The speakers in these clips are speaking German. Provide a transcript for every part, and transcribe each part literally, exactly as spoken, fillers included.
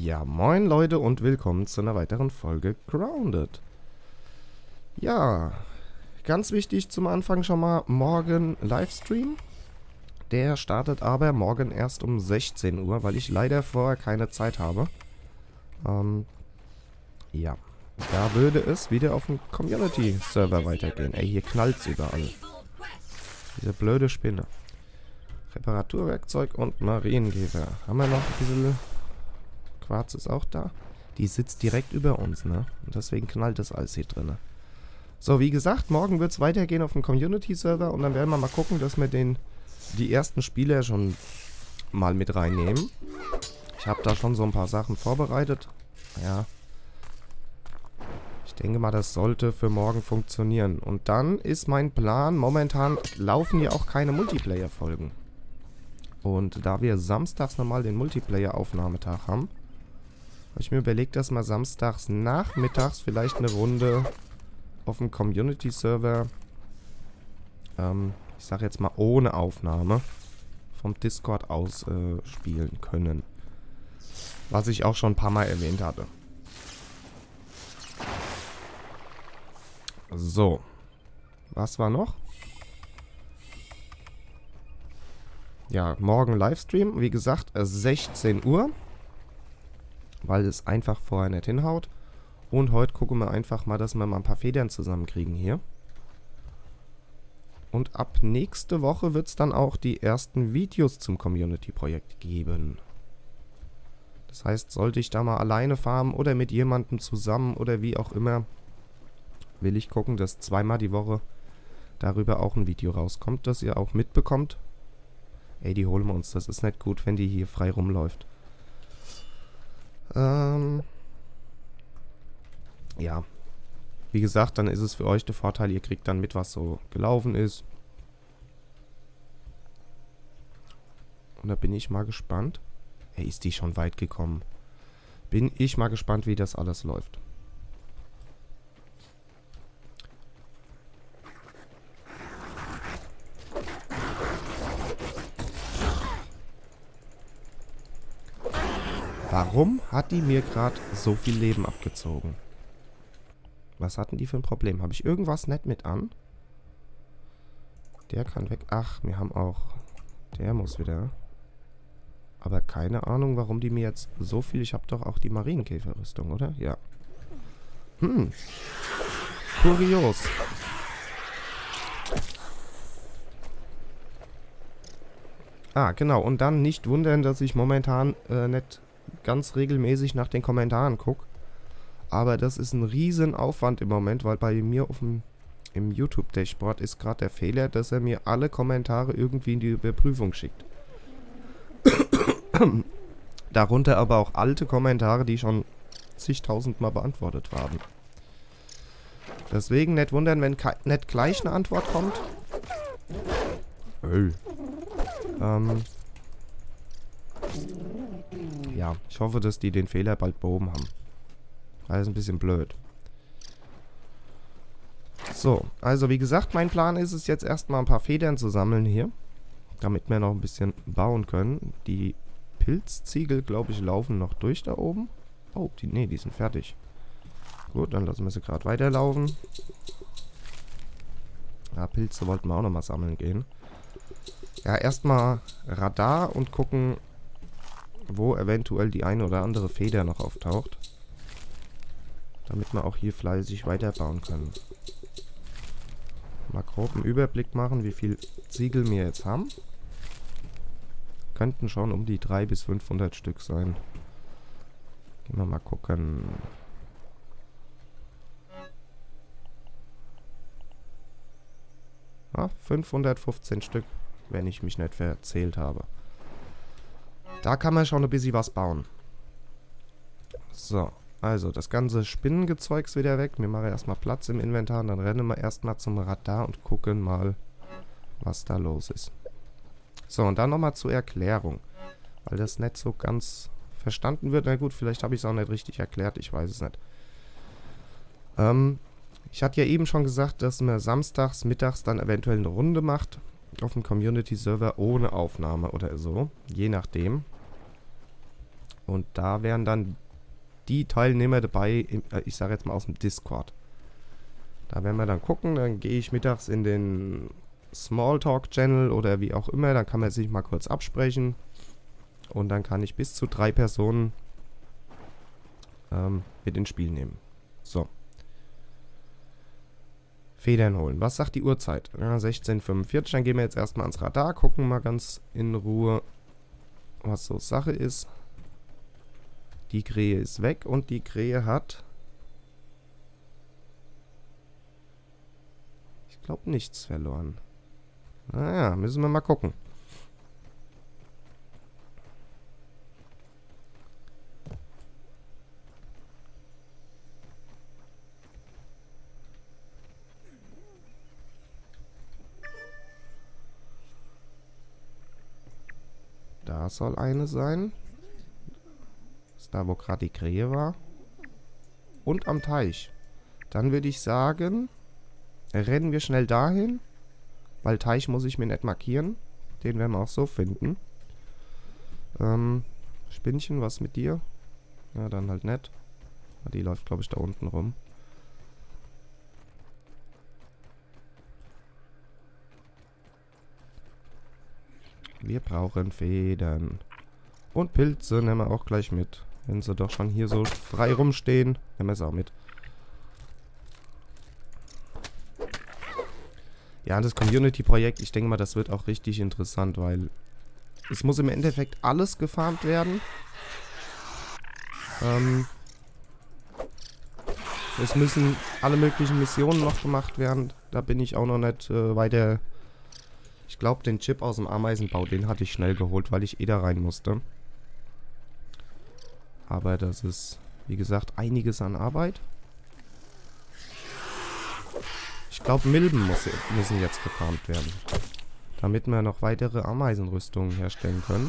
Ja, moin Leute und willkommen zu einer weiteren Folge Grounded. Ja, ganz wichtig zum Anfang schon mal, morgen Livestream. Der startet aber morgen erst um sechzehn Uhr, weil ich leider vorher keine Zeit habe. Ähm, ja, da würde es wieder auf dem Community-Server weitergehen. Ey, hier knallt's überall. Diese blöde Spinne. Reparaturwerkzeug und Marienkäfer. Haben wir noch ein bisschen... Quarz ist auch da. Die sitzt direkt über uns, ne? Und deswegen knallt das alles hier drin. So, wie gesagt, morgen wird es weitergehen auf dem Community-Server und dann werden wir mal gucken, dass wir den die ersten Spieler schon mal mit reinnehmen. Ich habe da schon so ein paar Sachen vorbereitet. Ja. Ich denke mal, das sollte für morgen funktionieren. Und dann ist mein Plan, momentan laufen ja auch keine Multiplayer-Folgen. Und da wir samstags nochmal den Multiplayer-Aufnahmetag haben, habe ich mir überlegt, dass wir samstags nachmittags vielleicht eine Runde auf dem Community-Server, ähm, ich sage jetzt mal ohne Aufnahme, vom Discord aus äh, spielen können. Was ich auch schon ein paar Mal erwähnt hatte. So. Was war noch? Ja, morgen Livestream. Wie gesagt, sechzehn Uhr. Weil es einfach vorher nicht hinhaut. Und heute gucken wir einfach mal, dass wir mal ein paar Federn zusammenkriegen hier. Und ab nächste Woche wird es dann auch die ersten Videos zum Community-Projekt geben. Das heißt, sollte ich da mal alleine farmen oder mit jemandem zusammen oder wie auch immer, will ich gucken, dass zweimal die Woche darüber auch ein Video rauskommt, dass ihr auch mitbekommt. Ey, die holen wir uns. Das ist nicht gut, wenn die hier frei rumläuft. Ähm... Ja. Wie gesagt, dann ist es für euch der Vorteil, ihr kriegt dann mit, was so gelaufen ist. Und da bin ich mal gespannt. Ey, ist die schon weit gekommen. Bin ich mal gespannt, wie das alles läuft. Warum hat die mir gerade so viel Leben abgezogen? Was hatten die für ein Problem? Habe ich irgendwas nett mit an? Der kann weg. Ach, wir haben auch... Der muss wieder... Aber keine Ahnung, warum die mir jetzt so viel... Ich habe doch auch die Marienkäferrüstung, oder? Ja. Hm. Kurios. Ah, genau. Und dann nicht wundern, dass ich momentan äh, nicht ganz regelmäßig nach den Kommentaren gucke. Aber das ist ein riesen Aufwand im Moment, weil bei mir auf dem, im YouTube-Dashboard ist gerade der Fehler, dass er mir alle Kommentare irgendwie in die Überprüfung schickt. Darunter aber auch alte Kommentare, die schon zigtausendmal beantwortet waren. Deswegen nicht wundern, wenn nicht gleich eine Antwort kommt. Hey. Ähm... Ja, ich hoffe, dass die den Fehler bald behoben haben. Alles ein bisschen blöd. So, also wie gesagt, mein Plan ist es jetzt erstmal ein paar Federn zu sammeln hier. Damit wir noch ein bisschen bauen können. Die Pilzziegel, glaube ich, laufen noch durch da oben. Oh, die, nee, die sind fertig. Gut, dann lassen wir sie gerade weiterlaufen. Ja, Pilze wollten wir auch nochmal sammeln gehen. Ja, erstmal Radar und gucken, wo eventuell die eine oder andere Feder noch auftaucht. Damit wir auch hier fleißig weiterbauen können. Mal grob einen Überblick machen, wie viel Ziegel wir jetzt haben. Könnten schon um die dreihundert bis fünfhundert Stück sein. Gehen wir mal gucken. Ja, fünfhundertfünfzehn Stück, wenn ich mich nicht verzählt habe. Da kann man schon ein bisschen was bauen. So, also das ganze Spinnengezeugs wieder weg. Wir machen erstmal Platz im Inventar und dann rennen wir erstmal zum Radar und gucken mal, was da los ist. So, und dann nochmal zur Erklärung. Weil das nicht so ganz verstanden wird. Na gut, vielleicht habe ich es auch nicht richtig erklärt, ich weiß es nicht. Ähm, ich hatte ja eben schon gesagt, dass man samstags, mittags dann eventuell eine Runde macht. Auf dem Community-Server ohne Aufnahme oder so. Je nachdem. Und da wären dann die Teilnehmer dabei, im, äh, ich sage jetzt mal aus dem Discord. Da werden wir dann gucken, dann gehe ich mittags in den Smalltalk-Channel oder wie auch immer, dann kann man sich mal kurz absprechen. Und dann kann ich bis zu drei Personen ähm, mit ins Spiel nehmen. So. Federn holen. Was sagt die Uhrzeit? Ja, sechzehn Uhr fünfundvierzig. Dann gehen wir jetzt erstmal ans Radar, gucken mal ganz in Ruhe, was so Sache ist. Die Krähe ist weg und die Krähe hat... Ich glaube nichts verloren. Naja, müssen wir mal gucken. Da soll eine sein. Das ist da, wo gerade die Krähe war. Und am Teich. Dann würde ich sagen, rennen wir schnell dahin. Weil Teich muss ich mir nicht markieren. Den werden wir auch so finden. Ähm, Spinnchen, was mit dir? Ja, dann halt nicht. Die läuft, glaube ich, da unten rum. Wir brauchen Federn. Und Pilze nehmen wir auch gleich mit. Wenn sie doch schon hier so frei rumstehen, nehmen wir sie auch mit. Ja, das Community-Projekt, ich denke mal, das wird auch richtig interessant, weil es muss im Endeffekt alles gefarmt werden. Ähm, es müssen alle möglichen Missionen noch gemacht werden. Da bin ich auch noch nicht äh, weiter... Ich glaube, den Chip aus dem Ameisenbau, den hatte ich schnell geholt, weil ich eh da rein musste. Aber das ist, wie gesagt, einiges an Arbeit. Ich glaube, Milben muss, müssen jetzt gefarmt werden. Damit wir noch weitere Ameisenrüstungen herstellen können.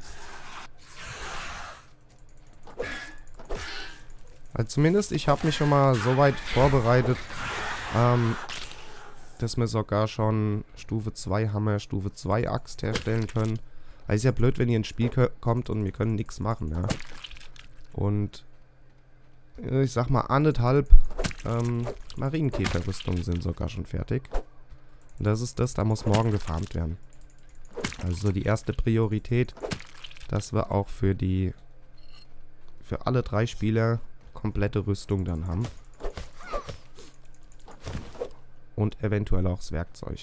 Also zumindest, ich habe mich schon mal so weit vorbereitet, ähm... dass wir sogar schon Stufe zwei Hammer, Stufe zwei Axt herstellen können. Weil ist ja blöd, wenn ihr ins Spiel kommt und wir können nichts machen, ja. Und ich sag mal, anderthalb ähm, Marienkäferrüstungen sind sogar schon fertig. Und das ist das, da muss morgen gefarmt werden. Also die erste Priorität, dass wir auch für die für alle drei Spieler komplette Rüstung dann haben. Und eventuell auch das Werkzeug.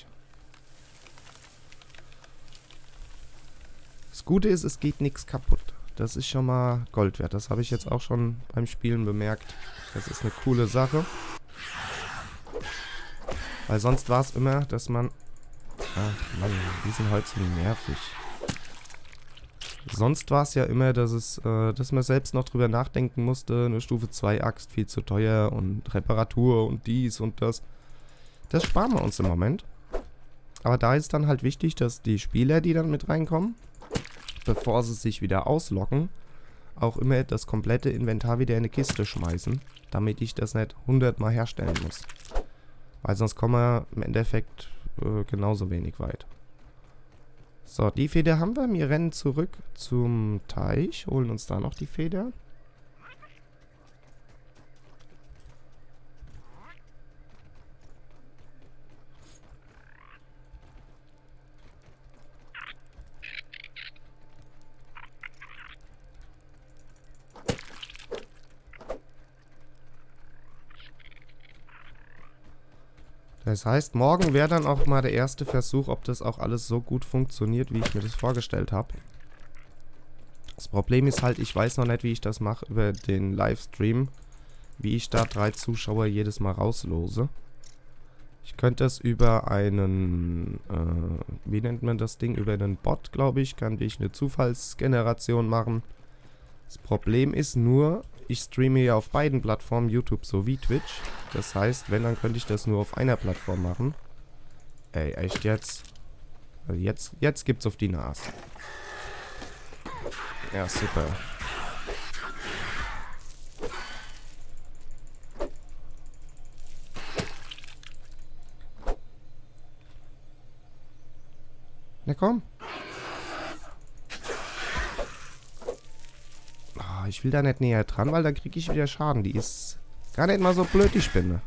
Das Gute ist, es geht nichts kaputt. Das ist schon mal Gold wert. Das habe ich jetzt auch schon beim Spielen bemerkt. Das ist eine coole Sache. Weil sonst war es immer, dass man... Ach Mann, die sind heute so nervig. Sonst war es ja immer, dass es, äh, dass man selbst noch drüber nachdenken musste. Eine Stufe zwei Axt viel zu teuer und Reparatur und dies und das. Das sparen wir uns im Moment. Aber da ist dann halt wichtig, dass die Spieler, die dann mit reinkommen, bevor sie sich wieder ausloggen, auch immer das komplette Inventar wieder in eine Kiste schmeißen, damit ich das nicht hundertmal herstellen muss. Weil sonst kommen wir im Endeffekt äh, genauso wenig weit. So, die Feder haben wir. Wir rennen zurück zum Teich, holen uns da noch die Feder. Das heißt, morgen wäre dann auch mal der erste Versuch, ob das auch alles so gut funktioniert, wie ich mir das vorgestellt habe. Das Problem ist halt, ich weiß noch nicht, wie ich das mache über den Livestream. Wie ich da drei Zuschauer jedes Mal rauslose. Ich könnte das über einen, äh, wie nennt man das Ding? Über einen Bot, glaube ich, kann ich eine Zufallsgeneration machen. Das Problem ist nur, ich streame ja auf beiden Plattformen, YouTube sowie Twitch. Das heißt, wenn, dann könnte ich das nur auf einer Plattform machen. Ey, echt jetzt? Also jetzt, jetzt gibt's auf die Nase. Ja, super. Na komm. Oh, ich will da nicht näher dran, weil da kriege ich wieder Schaden. Die ist gar nicht mal so blöd, die Spinne.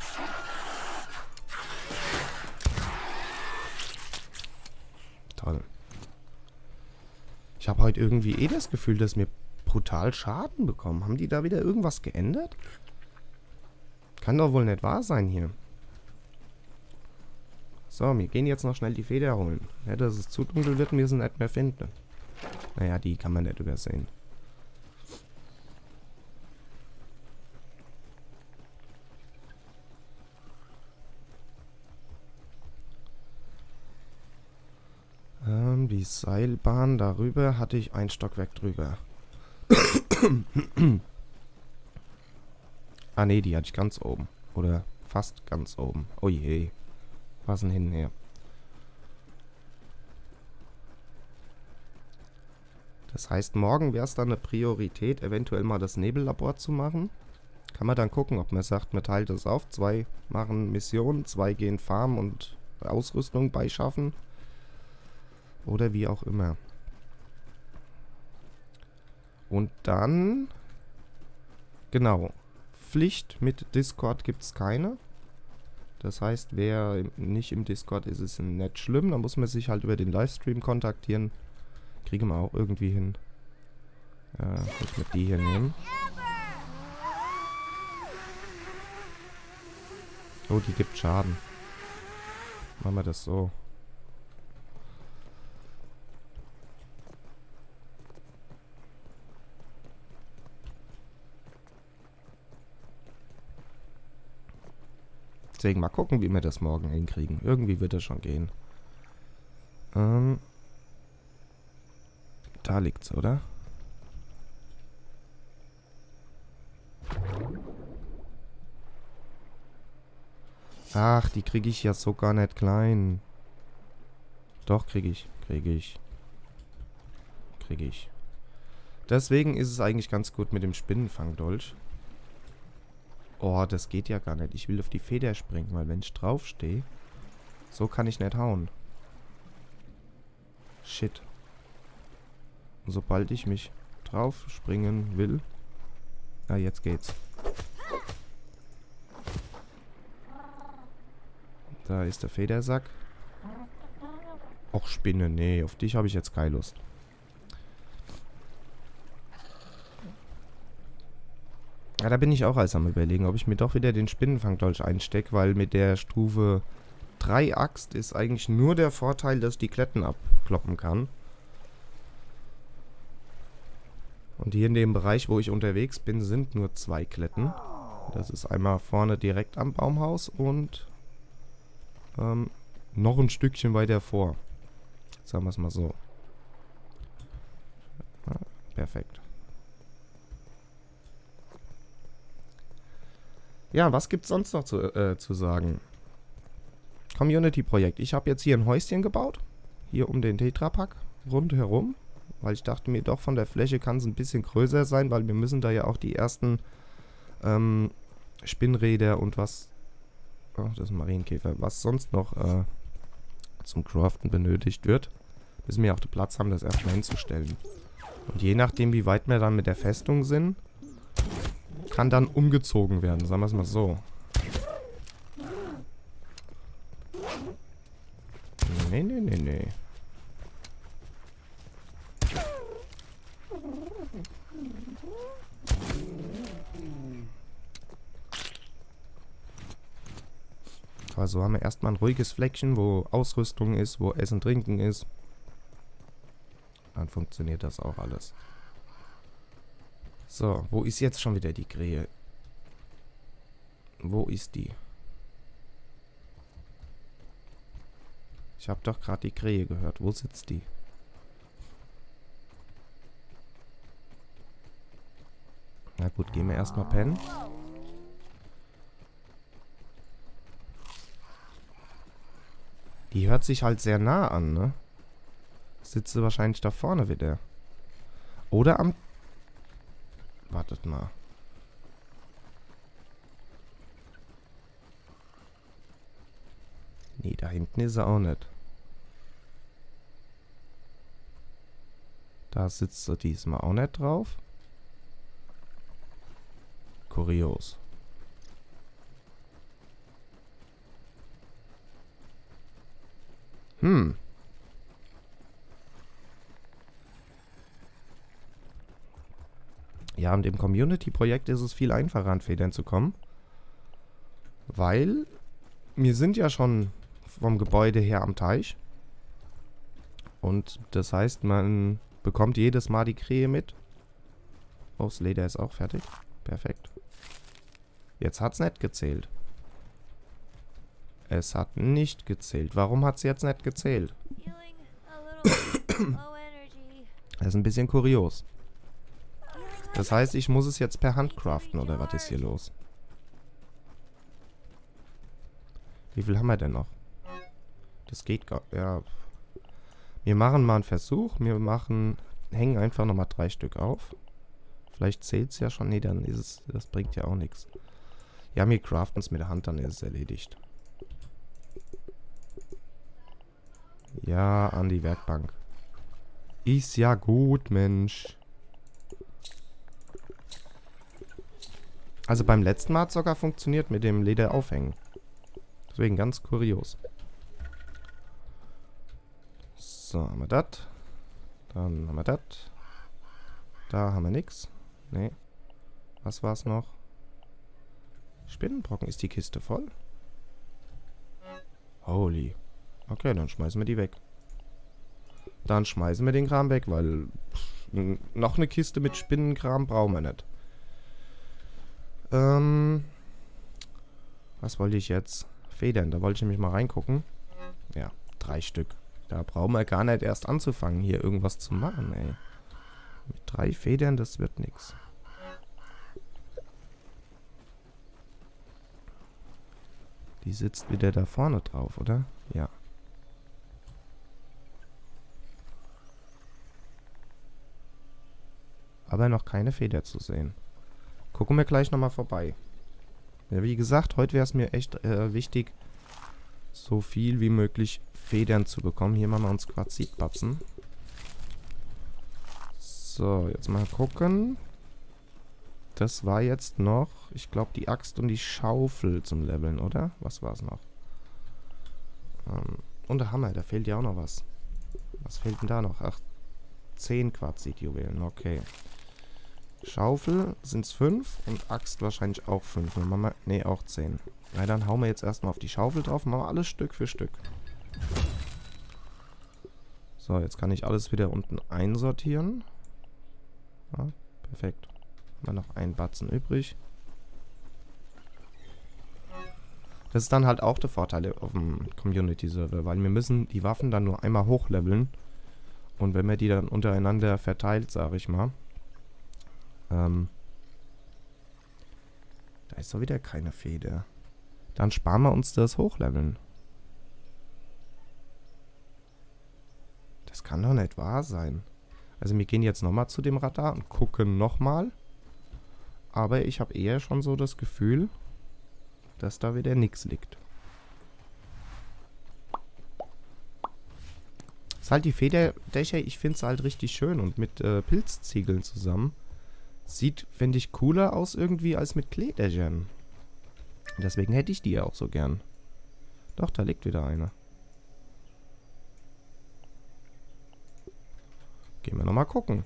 Toll. Ich habe heute irgendwie eh das Gefühl, dass wir brutal Schaden bekommen. Haben die da wieder irgendwas geändert? Kann doch wohl nicht wahr sein hier. So, wir gehen jetzt noch schnell die Feder holen. Ja, dass es zu dunkel wird, wir sie nicht mehr finden. Naja, die kann man nicht übersehen. Ähm, die Seilbahn darüber hatte ich ein Stockwerk drüber. Ah ne, die hatte ich ganz oben. Oder fast ganz oben. Oh je. Was denn hinher? Das heißt, morgen wäre es dann eine Priorität, eventuell mal das Nebellabor zu machen. Kann man dann gucken, ob man sagt, man teilt es auf. Zwei machen Missionen, zwei gehen Farm und Ausrüstung beischaffen. Oder wie auch immer. Und dann... Genau. Pflicht mit Discord gibt es keine. Das heißt, wer nicht im Discord ist, ist nicht schlimm. Da muss man sich halt über den Livestream kontaktieren. Kriegen wir auch irgendwie hin. Ja, muss man die hier nehmen. Oh, die gibt Schaden. Machen wir das so. Deswegen mal gucken, wie wir das morgen hinkriegen. Irgendwie wird das schon gehen. Ähm, da liegt's, oder? Ach, die kriege ich ja so gar nicht klein. Doch, kriege ich. Kriege ich. Kriege ich. Deswegen ist es eigentlich ganz gut mit dem Spinnenfangdolch. Oh, das geht ja gar nicht. Ich will auf die Feder springen, weil wenn ich draufstehe, so kann ich nicht hauen. Shit. Und sobald ich mich drauf springen will... Ah, jetzt geht's. Da ist der Federsack. Och, Spinne, nee, auf dich habe ich jetzt keine Lust. Ja, da bin ich auch als am Überlegen, ob ich mir doch wieder den Spinnenfangdolch einstecke, weil mit der Stufe drei Axt ist eigentlich nur der Vorteil, dass ich die Kletten abkloppen kann. Und hier in dem Bereich, wo ich unterwegs bin, sind nur zwei Kletten. Das ist einmal vorne direkt am Baumhaus und ähm, noch ein Stückchen weiter vor. Sagen wir es mal so. Ja, perfekt. Ja, was gibt's sonst noch zu, äh, zu sagen? Community-Projekt. Ich habe jetzt hier ein Häuschen gebaut. Hier um den Tetrapack rundherum. Weil ich dachte mir doch, von der Fläche kann es ein bisschen größer sein, weil wir müssen da ja auch die ersten ähm, Spinnräder und was... Oh, das ist ein Marienkäfer. Was sonst noch äh, zum Craften benötigt wird. Müssen wir auch den Platz haben, das erstmal hinzustellen. Und je nachdem, wie weit wir dann mit der Festung sind, kann dann umgezogen werden, sagen wir es mal so. Nee, nee, nee, nee. Also haben wir erstmal ein ruhiges Fleckchen, wo Ausrüstung ist, wo Essen, Trinken ist. Dann funktioniert das auch alles. So, wo ist jetzt schon wieder die Krähe? Wo ist die? Ich habe doch gerade die Krähe gehört. Wo sitzt die? Na gut, gehen wir erstmal pennen. Die hört sich halt sehr nah an, ne? Sitzt sie wahrscheinlich da vorne wieder. Oder am... Wartet mal. Nee, da hinten ist sie auch nicht. Da sitzt sie diesmal auch nicht drauf. Kurios. Hm. Ja, und im Community-Projekt ist es viel einfacher, an Federn zu kommen. Weil wir sind ja schon vom Gebäude her am Teich. Und das heißt, man bekommt jedes Mal die Krähe mit. Oh, das Leder ist auch fertig. Perfekt. Jetzt hat es nicht gezählt. Es hat nicht gezählt. Warum hat es jetzt nicht gezählt? Das ist ein bisschen kurios. Das heißt, ich muss es jetzt per Hand craften, oder was ist hier los? Wie viel haben wir denn noch? Das geht gar... Ja. Wir machen mal einen Versuch. Wir machen... Hängen einfach nochmal drei Stück auf. Vielleicht zählt es ja schon. Nee, dann ist es... Das bringt ja auch nichts. Ja, wir craften es mit der Hand, dann ist es erledigt. Ja, an die Werkbank. Ist ja gut, Mensch. Also beim letzten Mal hat es sogar funktioniert mit dem Leder aufhängen. Deswegen ganz kurios. So, haben wir das. Dann haben wir das. Da haben wir nichts. Nee. Was war es noch? Spinnenbrocken. Ist die Kiste voll? Holy. Okay, dann schmeißen wir die weg. Dann schmeißen wir den Kram weg, weil pff, noch eine Kiste mit Spinnenkram brauchen wir nicht. Ähm, was wollte ich jetzt? Federn, da wollte ich nämlich mal reingucken. Ja, drei Stück. Da brauchen wir gar nicht erst anzufangen, hier irgendwas zu machen, ey. Mit drei Federn, das wird nix. Die sitzt wieder da vorne drauf, oder? Ja. Aber noch keine Feder zu sehen. Gucken wir gleich nochmal vorbei. Ja, wie gesagt, heute wäre es mir echt äh, wichtig, so viel wie möglich Federn zu bekommen. Hier machen wir uns Quarzitbatzen. So, jetzt mal gucken. Das war jetzt noch, ich glaube, die Axt und die Schaufel zum Leveln, oder? Was war es noch? Ähm, und der Hammer, da fehlt ja auch noch was. Was fehlt denn da noch? Ach, zehn Quarzitjuwelen, okay. Schaufel sind es fünf und Axt wahrscheinlich auch fünf. Ne, auch zehn. Na, dann hauen wir jetzt erstmal auf die Schaufel drauf. Machen wir alles Stück für Stück. So, jetzt kann ich alles wieder unten einsortieren. Ja, perfekt. Haben wir noch einen Batzen übrig. Das ist dann halt auch der Vorteil auf dem Community-Server, weil wir müssen die Waffen dann nur einmal hochleveln. Und wenn man die dann untereinander verteilt, sage ich mal, Ähm, da ist doch wieder keine Feder. Dann sparen wir uns das Hochleveln. Das kann doch nicht wahr sein. Also wir gehen jetzt nochmal zu dem Radar und gucken nochmal. Aber ich habe eher schon so das Gefühl, dass da wieder nichts liegt. Das ist halt die Federdächer, ich finde es halt richtig schön und mit äh, Pilzziegeln zusammen. Sieht, finde ich, cooler aus irgendwie als mit Kleedächern. Deswegen hätte ich die ja auch so gern. Doch, da liegt wieder eine. Gehen wir nochmal gucken.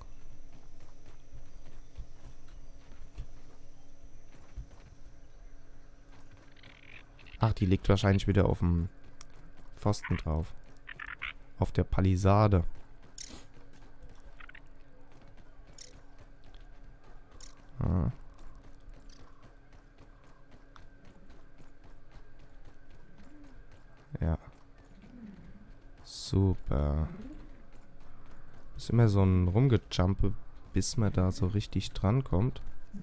Ach, die liegt wahrscheinlich wieder auf dem Pfosten drauf. Auf der Palisade. Ah. Ja. Super. Ist immer so ein Rumgejumpe, bis man da so richtig dran kommt.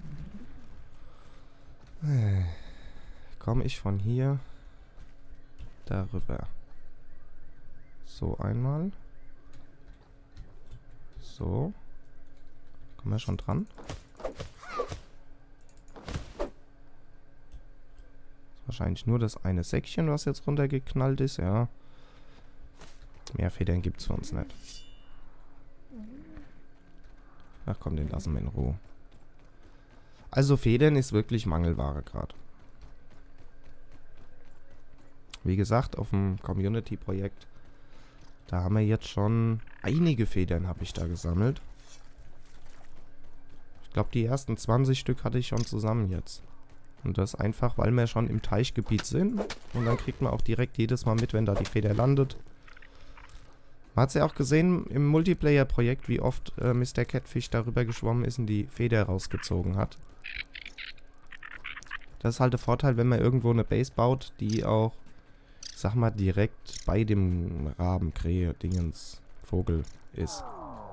Komme ich von hier darüber. So einmal. So. Kommen wir schon dran? Wahrscheinlich nur das eine Säckchen, was jetzt runtergeknallt ist, ja. Mehr Federn gibt es für uns nicht. Ach komm, den lassen wir in Ruhe. Also Federn ist wirklich Mangelware gerade. Wie gesagt, auf dem Community-Projekt, da haben wir jetzt schon einige Federn, habe ich da gesammelt. Ich glaube, die ersten zwanzig Stück hatte ich schon zusammen jetzt. Und das einfach, weil wir schon im Teichgebiet sind. Und dann kriegt man auch direkt jedes Mal mit, wenn da die Feder landet. Man hat es ja auch gesehen im Multiplayer-Projekt, wie oft äh, Mister Catfish darüber geschwommen ist und die Feder rausgezogen hat. Das ist halt der Vorteil, wenn man irgendwo eine Base baut, die auch, sag mal, direkt bei dem Raben, Krähe, Dingens, Vogel ist.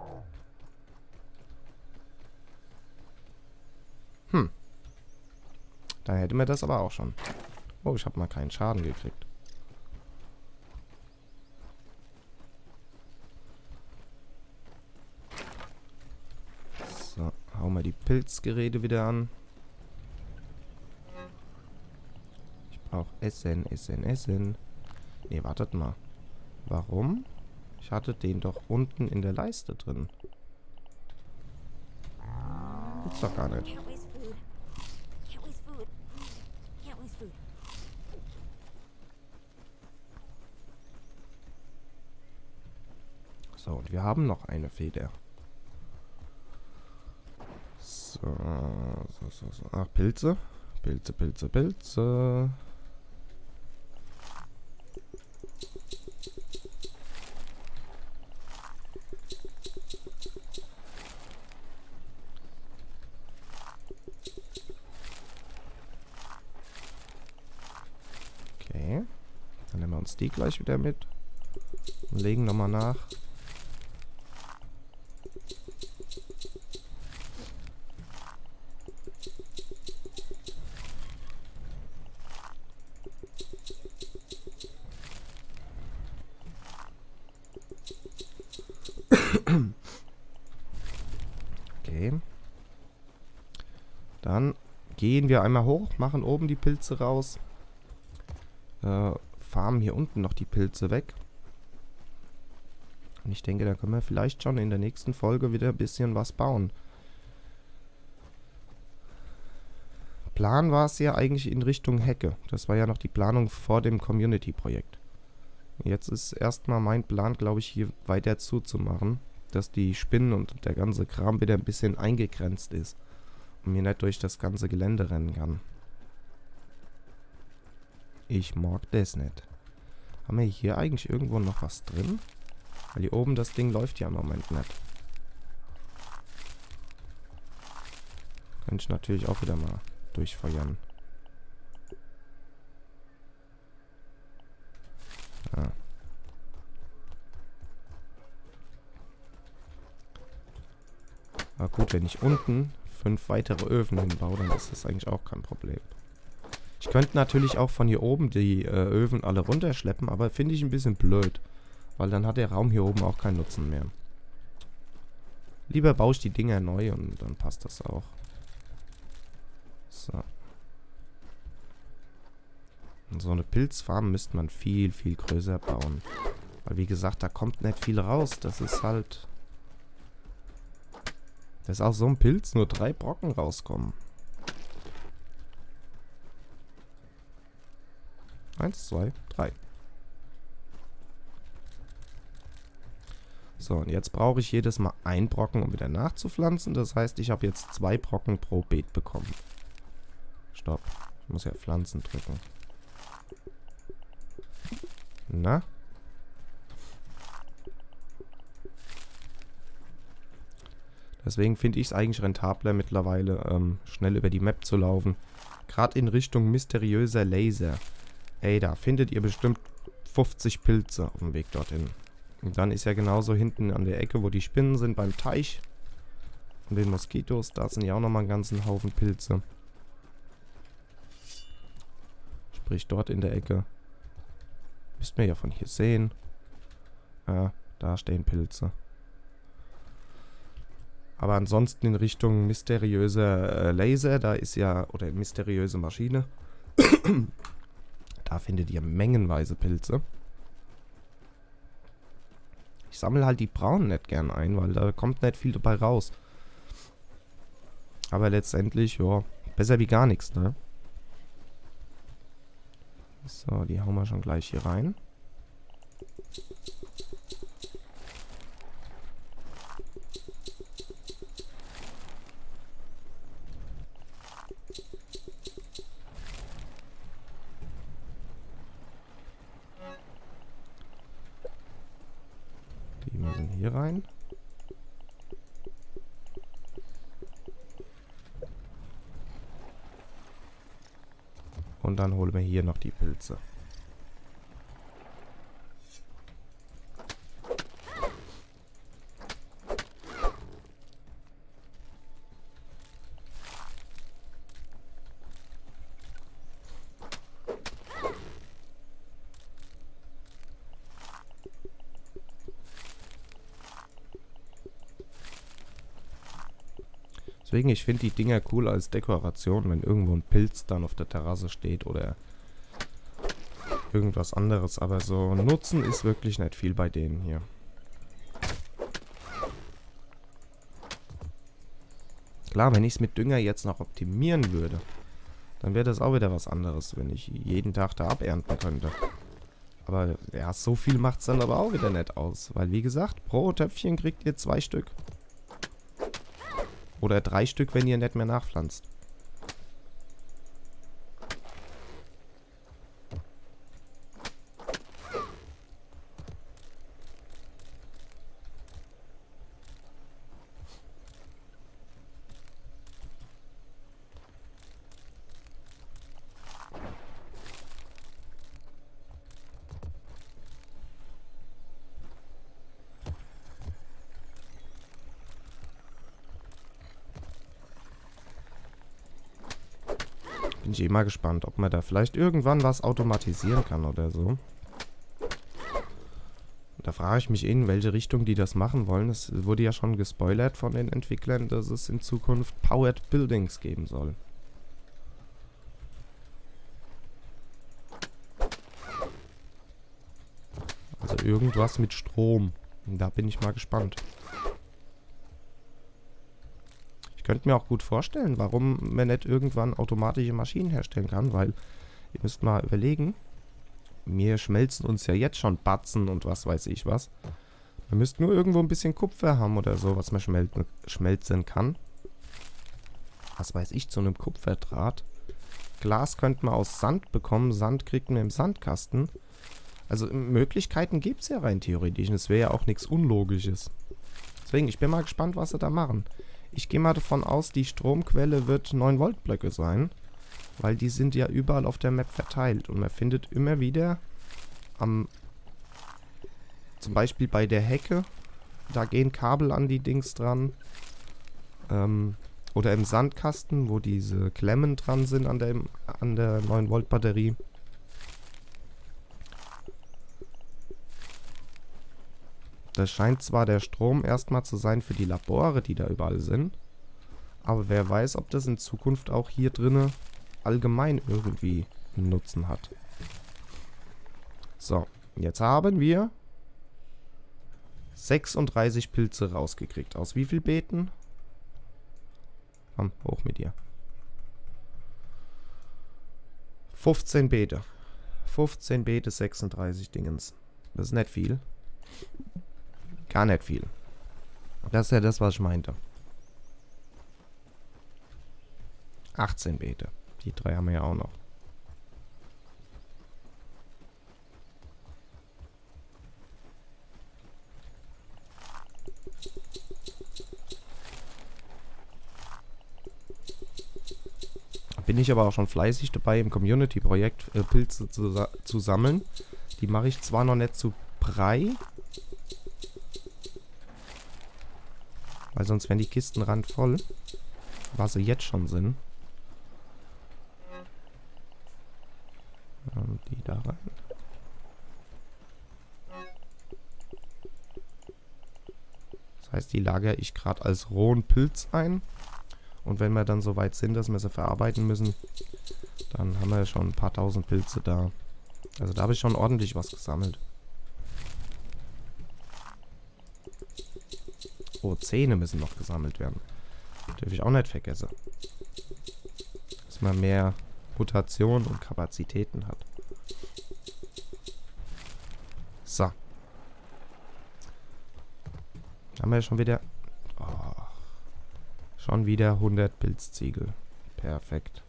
Hm. Da hätte man das aber auch schon. Oh, ich habe mal keinen Schaden gekriegt. So, hauen wir die Pilzgeräte wieder an. Ich brauche Essen, Essen, Essen. Ne, wartet mal. Warum? Ich hatte den doch unten in der Leiste drin. Gibt's doch gar nicht. So, und wir haben noch eine Feder. So, so, so, so. Ach, Pilze. Pilze, Pilze, Pilze. Okay. Dann nehmen wir uns die gleich wieder mit. Und legen nochmal nach. Okay. Dann gehen wir einmal hoch, machen oben die Pilze raus. Äh, farmen hier unten noch die Pilze weg. Und ich denke, da können wir vielleicht schon in der nächsten Folge wieder ein bisschen was bauen. Plan war es ja eigentlich in Richtung Hecke. Das war ja noch die Planung vor dem Community-Projekt. Jetzt ist erstmal mein Plan, glaube ich, hier weiter zuzumachen, dass die Spinnen und der ganze Kram wieder ein bisschen eingegrenzt ist und mir nicht durch das ganze Gelände rennen kann. Ich mag das nicht. Haben wir hier eigentlich irgendwo noch was drin? Weil hier oben das Ding läuft ja im Moment nicht. Könnte ich natürlich auch wieder mal durchfeuern. Ja. Aber gut, wenn ich unten fünf weitere Öfen hinbaue, dann ist das eigentlich auch kein Problem. Ich könnte natürlich auch von hier oben die äh, Öfen alle runterschleppen, aber finde ich ein bisschen blöd. Weil dann hat der Raum hier oben auch keinen Nutzen mehr. Lieber baue ich die Dinger neu und dann passt das auch. So. Und so eine Pilzfarm müsste man viel, viel größer bauen. Weil wie gesagt, da kommt nicht viel raus. Das ist halt... Dass aus so einem Pilz nur drei Brocken rauskommen. Eins, zwei, drei. So, und jetzt brauche ich jedes Mal ein Brocken, um wieder nachzupflanzen. Das heißt, ich habe jetzt zwei Brocken pro Beet bekommen. Stopp. Ich muss ja Pflanzen drücken. Na? Deswegen finde ich es eigentlich rentabler mittlerweile, ähm, schnell über die Map zu laufen. Gerade in Richtung mysteriöser Laser. Ey, da findet ihr bestimmt fünfzig Pilze auf dem Weg dorthin. Und dann ist ja genauso hinten an der Ecke, wo die Spinnen sind, beim Teich. Und den Moskitos, da sind ja auch nochmal einen ganzen Haufen Pilze. Sprich, dort in der Ecke. Müsst ihr ja von hier sehen. Ja, da stehen Pilze. Aber ansonsten in Richtung mysteriöser äh, Laser, da ist ja, oder mysteriöse Maschine. Da findet ihr mengenweise Pilze. Ich sammle halt die braunen nicht gern ein, weil da kommt nicht viel dabei raus. Aber letztendlich, ja, besser wie gar nichts, ne? So, die hauen wir schon gleich hier rein. Die müssen hier rein. Und dann holen wir hier noch die Pilze. Deswegen, ich finde die Dinger cool als Dekoration, wenn irgendwo ein Pilz dann auf der Terrasse steht oder irgendwas anderes. Aber so Nutzen ist wirklich nicht viel bei denen hier. Klar, wenn ich es mit Dünger jetzt noch optimieren würde, dann wäre das auch wieder was anderes, wenn ich jeden Tag da abernten könnte. Aber ja, so viel macht es dann aber auch wieder nicht aus. Weil wie gesagt, pro Töpfchen kriegt ihr zwei Stück. Oder drei Stück, wenn ihr nicht mehr nachpflanzt. Bin ich eh mal gespannt, ob man da vielleicht irgendwann was automatisieren kann oder so. Da frage ich mich eh, in welche Richtung die das machen wollen. Es wurde ja schon gespoilert von den Entwicklern, dass es in Zukunft Powered Buildings geben soll. Also irgendwas mit Strom. Da bin ich mal gespannt. Ich könnte mir auch gut vorstellen, warum man nicht irgendwann automatische Maschinen herstellen kann, weil ihr müsst mal überlegen, wir schmelzen uns ja jetzt schon Batzen und was weiß ich was. Man müsste nur irgendwo ein bisschen Kupfer haben oder so, was man schmelzen, schmelzen kann. Was weiß ich, zu einem Kupferdraht. Glas könnte man aus Sand bekommen, Sand kriegt man im Sandkasten. Also Möglichkeiten gibt es ja rein theoretisch und es wäre ja auch nichts Unlogisches. Deswegen, ich bin mal gespannt, was sie da machen. Ich gehe mal davon aus, die Stromquelle wird neun Volt Blöcke sein, weil die sind ja überall auf der Map verteilt und man findet immer wieder am, zum Beispiel bei der Hecke, da gehen Kabel an die Dings dran, ähm, oder im Sandkasten, wo diese Klemmen dran sind an der, an der neun Volt Batterie. Das scheint zwar der Strom erstmal zu sein für die Labore, die da überall sind. Aber wer weiß, ob das in Zukunft auch hier drinnen allgemein irgendwie einen Nutzen hat. So, jetzt haben wir sechsunddreißig Pilze rausgekriegt. Aus wie viel Beeten? Komm, hoch mit dir. fünfzehn Beete. fünfzehn Beete, sechsunddreißig Dingens. Das ist nicht viel. Gar nicht viel. Das ist ja das, was ich meinte. achtzehn Beete. Die drei haben wir ja auch noch. Bin ich aber auch schon fleißig dabei, im Community-Projekt äh, Pilze zu, zu sammeln. Die mache ich zwar noch nicht zu Brei, weil sonst wären die Kisten randvoll, was sie jetzt schon sind. Und die da rein. Das heißt, die lagere ich gerade als rohen Pilz ein. Und wenn wir dann so weit sind, dass wir sie verarbeiten müssen, dann haben wir schon ein paar tausend Pilze da. Also da habe ich schon ordentlich was gesammelt. Oh, Zähne müssen noch gesammelt werden. Darf ich auch nicht vergessen. Dass man mehr Mutation und Kapazitäten hat. So. Haben wir schon wieder... Oh, schon wieder hundert Pilzziegel. Perfekt.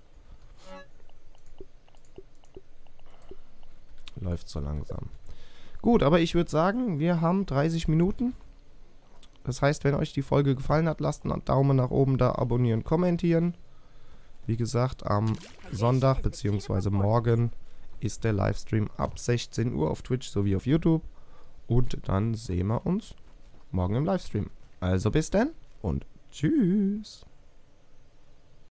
Läuft so langsam. Gut, aber ich würde sagen, wir haben dreißig Minuten. Das heißt, wenn euch die Folge gefallen hat, lasst einen Daumen nach oben da, abonnieren, kommentieren. Wie gesagt, am Sonntag bzw. morgen ist der Livestream ab sechzehn Uhr auf Twitch sowie auf YouTube. Und dann sehen wir uns morgen im Livestream. Also bis dann und tschüss.